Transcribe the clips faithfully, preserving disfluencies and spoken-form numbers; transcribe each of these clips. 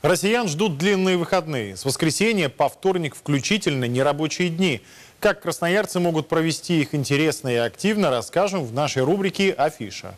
Россиян ждут длинные выходные. С воскресенья по вторник включительно нерабочие дни. Как красноярцы могут провести их интересно и активно, расскажем в нашей рубрике «Афиша».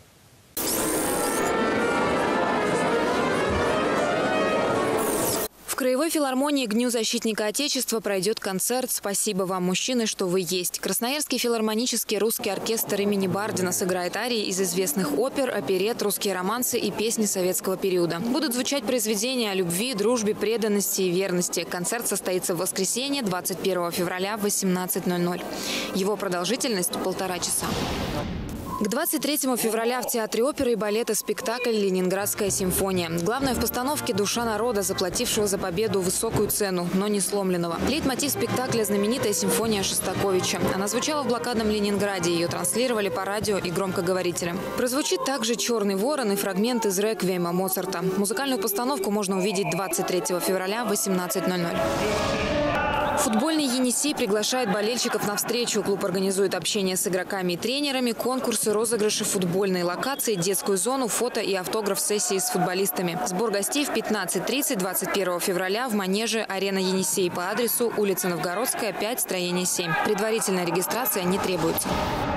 В Краевой филармонии к Дню защитника Отечества пройдет концерт «Спасибо вам, мужчины, что вы есть». Красноярский филармонический русский оркестр имени Бардина сыграет арии из известных опер, оперет, русские романсы и песни советского периода. Будут звучать произведения о любви, дружбе, преданности и верности. Концерт состоится в воскресенье, двадцать первого февраля в восемнадцать ноль ноль. Его продолжительность – полтора часа. К двадцать третьему февраля в Театре оперы и балета спектакль «Ленинградская симфония». Главное в постановке – душа народа, заплатившего за победу высокую цену, но не сломленного. Лейтмотив спектакля – знаменитая симфония Шостаковича. Она звучала в блокадном Ленинграде, ее транслировали по радио и громкоговорителям. Прозвучит также «Черный ворон» и фрагмент из реквиема Моцарта. Музыкальную постановку можно увидеть двадцать третьего февраля в восемнадцать ноль ноль. Футбольный «Енисей» приглашает болельщиков на встречу. Клуб организует общение с игроками и тренерами, конкурсы, розыгрыши, футбольные локации, детскую зону, фото и автограф-сессии с футболистами. Сбор гостей в пятнадцать тридцать двадцать первого февраля в манеже «Арена Енисей» по адресу улица Новгородская, пять, строение семь. Предварительная регистрация не требуется.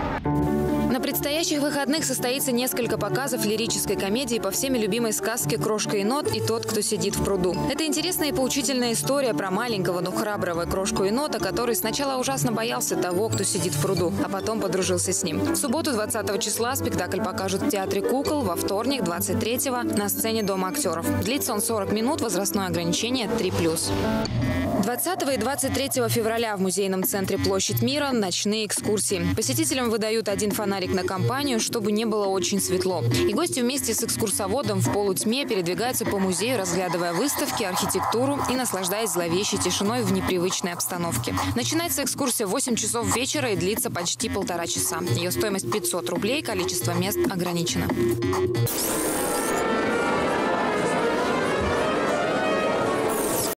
На предстоящих выходных состоится несколько показов лирической комедии по всеми любимой сказке «Крошка енот и тот, кто сидит в пруду». Это интересная и поучительная история про маленького, но храброго крошку-енота, который сначала ужасно боялся того, кто сидит в пруду, а потом подружился с ним. В субботу двадцатого числа спектакль покажут в Театре кукол, во вторник двадцать третьего на сцене Дома актеров. Длится он сорок минут, возрастное ограничение три плюс. двадцатого и двадцать третьего февраля в музейном центре «Площадь мира» ночные экскурсии. Посетителям выдают один фонарик на компанию, чтобы не было очень светло. И гости вместе с экскурсоводом в полутьме передвигаются по музею, разглядывая выставки, архитектуру и наслаждаясь зловещей тишиной в непривычной обстановке. Начинается экскурсия в восемь часов вечера и длится почти полтора часа. Ее стоимость пятьсот рублей, количество мест ограничено.